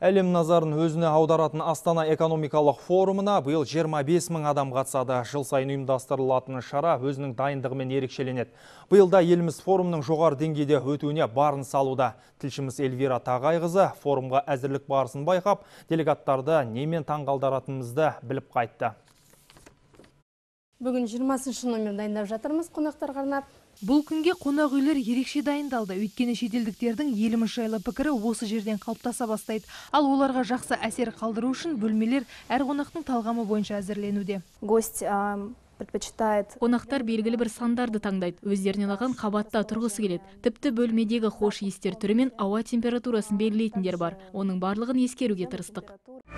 Әлем назарын өзіне аударатын Астана экономикалық форумына биыл 25 мың адам қатысады. Жыл сайын ұйымдастырылатын шара өзінің дайындығымен ерекшеленеді. Биылда еліміз форумның жоғары деңгейде өтуіне барын салуда. Тілшіміз Эльвира Тағайқызы форумға әзірлік барысын байқап, делегаттарды немен таңғалдыратынымызды біліп қайтты. Бүгін 20-шы номер дайындап жатырмыз қонақтарға арнап. Бұл күнге қонақ үйлер ерекше дайындалды. Өйткені шетелдіктердің еліміз жайлы пікірі осы жерден қалыптаса бастайды. Ал оларға жақсы әсер қалдыру үшін бөлмелер әр қонақтың талғамы бойынша әзірленуде. Қонақтар белгілі бір сандарды таңдайды. Өздеріне ұнаған қабатта тұрғысы келеді. Тіпті бөлмедегі хош иістер түрі мен ауа температурасын белгілейтіндер бар. Оның барлығын ескеруге тырыстық.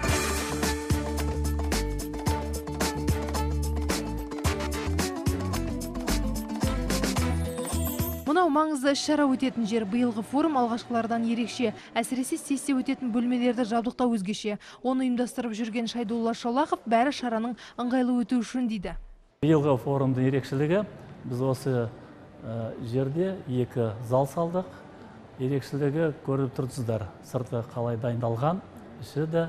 Мынау маңызды іс-шара өтетін жер. Биылғы форум алғашқылардан ерекше. Әсіресе сессия өтетін бөлмелерді жабдықтау өзгеше. Оны ұйымдастырып жүрген Шайдулла Шолақов бәрі шараның ыңғайлы өтуі үшін дейді. Биылғы форумдың ерекшелігі, біз осы жерде екі зал салдық. Ерекшелігі көріп тұрсыздар, сырты қалай дайындалған, іші де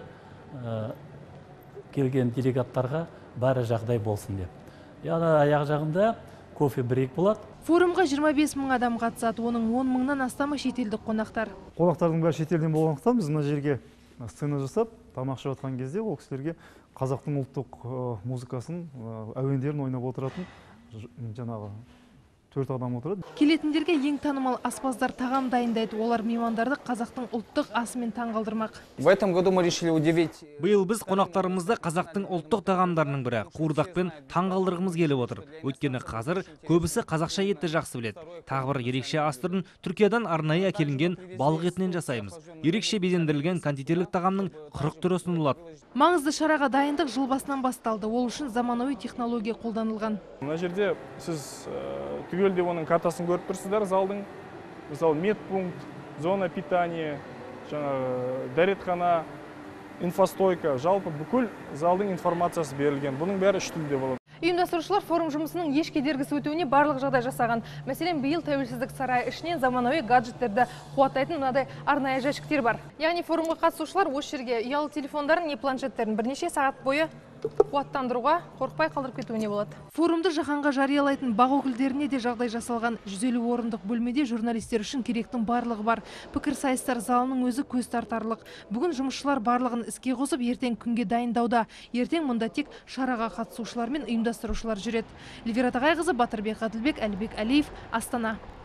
келген делегаттарға бәрі жағдай болсын деп. Яғни аяқ жағында кофе брейк болады. Форумға 25 мың адам қатысады, оның 10 мыңнан астамы шетелдік қонақтар. Қонақтардың бәрі шетелден болғандықтан біз мына жерге сцена жасап, тамақ ішіп жатқан кезде ол кісілерге қазақтың ұлттық музыкасын, әуендерін ойнап отыратын жаңағы 4 адам отырады. Келетіндерге ең танымал аспаздар тағам дайындайды. Олар меймандарды қазақтың ұлттық асымен таңғалдырмақ. Биыл біз қонақтарымызды қазақтың ұлттық тағамдарының бірі қуырдақпен таңғалдырғымыз келіп отыр. Өйткені қазір көбісі қазақша етті жақсы біледі. Тағы бір ерекше ас түрін Түркиядан арнайы әкелінген балық етінен жасаймыз. Ерекше безендірілген кондитерлік тағамның 40 түрі ұсынылады. Маңызды шараға дайындық жыл басынан басталды. Ол үшін заманауи технология қолданылған. Мына жерде сіз түгелде оның картасын көріп тұрсыздар залдың. Мысалы медпункт, зона питания, дәретхана, инфостойка, жалпы бүкіл залдың информациясы берілген. Бұның бәрі 3 тілде болады. Ұйымдастырушылар форум жұмысының еш кедергісі өтуіне барлық жағдай жасаған. Мәселен, биыл тәуелсіздік сарайы ішінен заманауи гаджеттерді қуаттайтын мынадай арнайы жәшіктер бар. Яғни форумға қатысушылар осы жерге ұялы телефондарын не планшеттерін бірнеше сағат бойы қуаттандыруға қорықпай қалдырып кетуіне болады. Форумды жаһанға жариялайтын бақ өкілдеріне де жағдай жасалған. 150 орындық бөлмеде журналистер үшін керектің барлығы бар. Пікірсайыстар залының өзі көз тартарлық. Бүгін жұмысшылар барлығын іске қосып, ертең күнге дайындауда. Ертең мұнда тек шараға қатысушылар мен ұйымдастырушылар жүреді. Эльвира Тағайқызы, Батырбек Ғаділбек, Әлібек Әлиев, Астана.